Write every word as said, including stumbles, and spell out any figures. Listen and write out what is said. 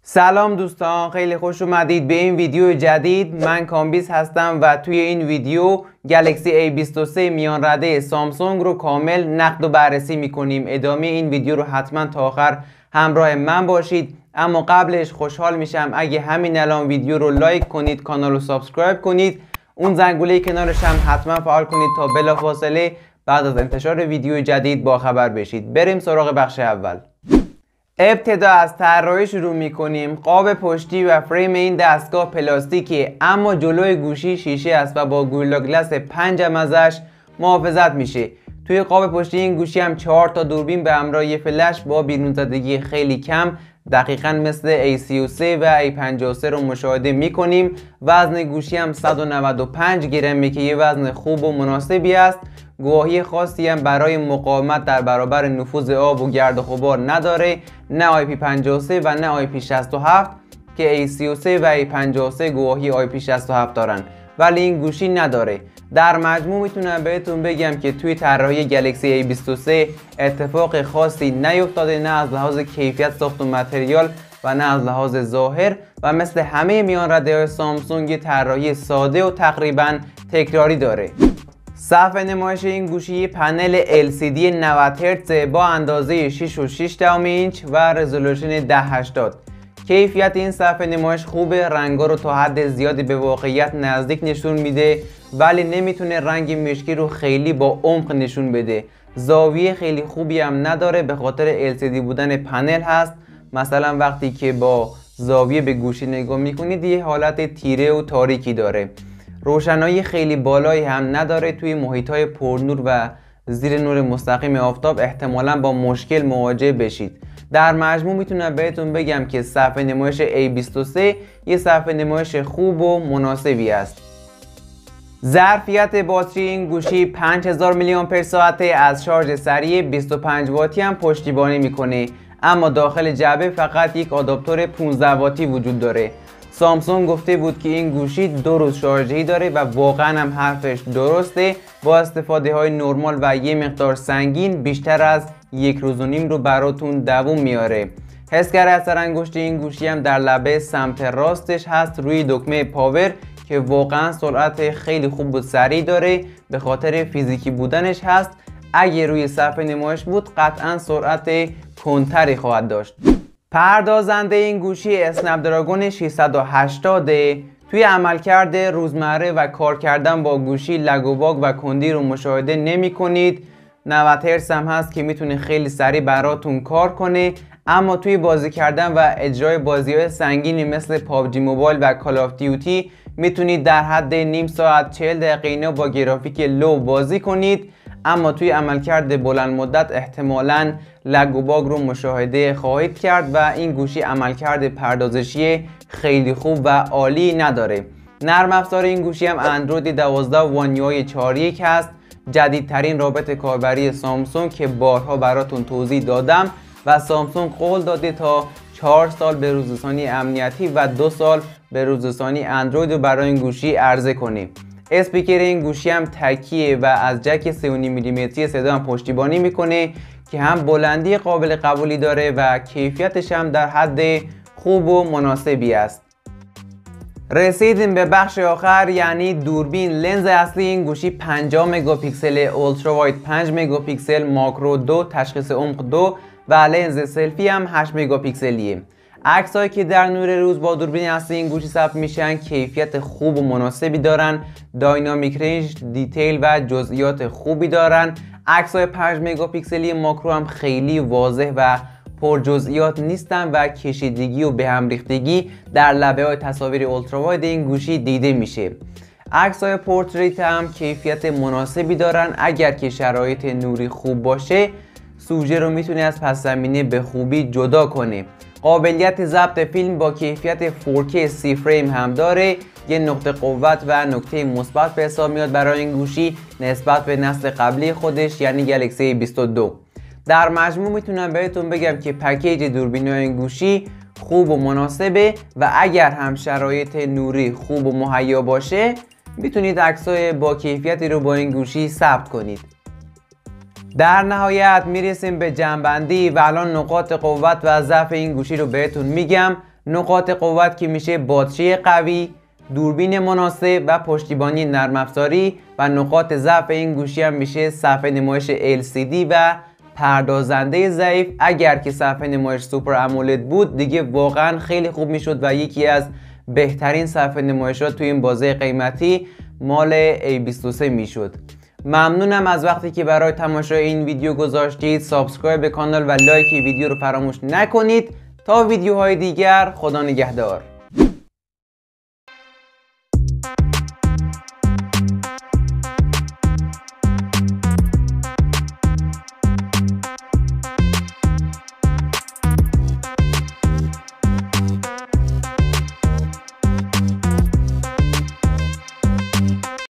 سلام دوستان، خیلی خوش اومدید به این ویدیو جدید. من کامبیز هستم و توی این ویدیو گلکسی ای بیست و سه میان رده سامسونگ رو کامل نقد و بررسی میکنیم. ادامه این ویدیو رو حتما تا آخر همراه من باشید. اما قبلش خوشحال میشم اگه همین الان ویدیو رو لایک کنید، کانال رو سابسکرایب کنید، اون زنگوله کنارش هم حتما فعال کنید تا بلافاصله بعد از انتشار ویدیو جدید با خبر بشید. بریم سراغ بخش اول. ابتدا از طراحی شروع میکنیم. قاب پشتی و فریم این دستگاه پلاستیکیه، اما جلوی گوشی شیشه است و با گوریلا گلس پنج هم ازش محافظت میشه. توی قاب پشتی این گوشی هم چهار تا دوربین به همراه یه فلش با بیرون زدگی خیلی کم، دقیقاً مثل ای سی و سه و ای پنجاه و سه رو مشاهده میکنیم. وزن گوشی هم صد و نود و پنج گرمه که یه وزن خوب و مناسبی است. گواهی خاصی هم برای مقاومت در برابر نفوذ آب و گرد و غبار نداره، نه آی پی پنجاه و سه و نه آی پی شصت و هفت که ای سی و سه و ای پنجاه و سه گواهی آی پی شصت و هفت دارن ولی این گوشی نداره. در مجموع میتونم بهتون بگم که توی طراحی گلکسی ای بیست و سه اتفاق خاصی نیفتاده، نه از لحاظ کیفیت ساخت و متریال و نه از لحاظ ظاهر، و مثل همه میان رده های سامسونگ طراحی ساده و تقریبا تکراری داره. صفحه نمایش این گوشی پنل ال سی دی نود هرتز با اندازه شش و شش دهم اینچ و رزولوشن ده هشتاد. کیفیت این صفحه نمایش خوبه، رنگا رو تا حد زیادی به واقعیت نزدیک نشون میده ولی نمیتونه رنگ مشکی رو خیلی با عمق نشون بده. زاویه خیلی خوبی هم نداره، به خاطر ال سی دی بودن پنل هست. مثلا وقتی که با زاویه به گوشی نگاه میکنید یه حالت تیره و تاریکی داره. روشنایی خیلی بالایی هم نداره. توی محیط‌های پرنور و زیر نور مستقیم آفتاب احتمالاً با مشکل مواجه بشید. در مجموع میتونم بهتون بگم که صفحه نمایش ای بیست و سه یه صفحه نمایش خوب و مناسبی است. ظرفیت باتری این گوشی پنج هزار میلی آمپر ساعت از شارژ سریع بیست و پنج واتی هم پشتیبانی میکنه، اما داخل جعبه فقط یک آداپتور پانزده واتی وجود داره. سامسونگ گفته بود که این گوشی دو روز شارژی داره و واقعا هم حرفش درسته. با استفاده های نرمال و یه مقدار سنگین بیشتر از یک روز و نیم رو براتون دووم میاره. حسگر اثر انگشت این گوشی هم در لبه سمت راستش هست روی دکمه پاور که واقعا سرعت خیلی خوب و سریع داره، به خاطر فیزیکی بودنش هست. اگه روی صفحه نمایش بود قطعا سرعت کندتری خواهد داشت. پردازنده این گوشی اسنپ دراگون ششصد و هشتاد. توی عملکرد روزمره و کار کردن با گوشی لگ و باگ و کندی رو مشاهده نمی کنید. نود هرتز هم هست که میتونه خیلی سریع براتون کار کنه، اما توی بازی کردن و اجرای بازی‌های سنگینی مثل پابجی موبایل و کال آف دیوتی میتونید در حد نیم ساعت چهل دقیقه اینا با گرافیک لو بازی کنید، اما توی عملکرد بلند مدت احتمالاً لگ و باگ رو مشاهده خواهید کرد و این گوشی عملکرد پردازشی خیلی خوب و عالی نداره. نرم افزار این گوشی هم اندروید دوازده و وان یو آی چهار نقطه یک هست، جدیدترین رابط کاربری سامسونگ که بارها براتون توضیح دادم، و سامسونگ قول داده تا چهار سال به روزرسانی امنیتی و دو سال به روزرسانی اندروید رو برای این گوشی عرضه کنیم. اسپیکر این گوشی هم تکیه و از جک سه و نیم میلیمتری صدا هم پشتیبانی میکنه که هم بلندی قابل قبولی داره و کیفیتش هم در حد خوب و مناسبی است. رسیدیم به بخش آخر، یعنی دوربین. لنز اصلی این گوشی پنجاه مگاپیکسل اولترا واید، پنج مگاپیکسل ماکرو دو، تشخیص عمق دو و لنز سلفی هم هشت مگاپیکسلیه. عکسایی که در نور روز با دوربین اصلی این گوشی ثبت میشن کیفیت خوب و مناسبی دارن، داینامیک رنج، دیتیل و جزئیات خوبی دارن. عکسای پنج مگاپیکسلی ماکرو هم خیلی واضح و پر جزئیات نیستن و کشیدگی و به هم ریختگی در لبه های تصاویر اولترا واید این گوشی دیده میشه. عکسای پورتریت هم کیفیت مناسبی دارن، اگر که شرایط نوری خوب باشه سوژه رو میتونه از پس زمینه به خوبی جدا کنه. قابلیت ضبط فیلم با کیفیت فور کی سی فریم هم داره. یه نقطه قوت و نکته مثبت به حساب میاد برای این گوشی نسبت به نسل قبلی خودش، یعنی گلکسی ای بیست و دو. در مجموع میتونم بهتون بگم که پکیج دوربین‌های این گوشی خوب و مناسبه و اگر هم شرایط نوری خوب و مهیا باشه میتونید عکسای با کیفیتی رو با این گوشی ثبت کنید. در نهایت میرسیم به جمع‌بندی و الان نقاط قوت و ضعف این گوشی رو بهتون میگم. نقاط قوت که میشه باتری قوی، دوربین مناسب و پشتیبانی نرم افزاری، و نقاط ضعف این گوشی هم میشه صفحه نمایش ال سی دی و پردازنده ضعیف. اگر که صفحه نمایش سوپر امولد بود دیگه واقعا خیلی خوب میشد و یکی از بهترین صفحه نمایشات توی این بازه قیمتی مال ای بیست و سه میشد. ممنونم از وقتی که برای تماشای این ویدیو گذاشتید. سابسکرایب به کانال و لایک ویدیو رو فراموش نکنید. تا ویدیوهای دیگر، خدا نگهدار.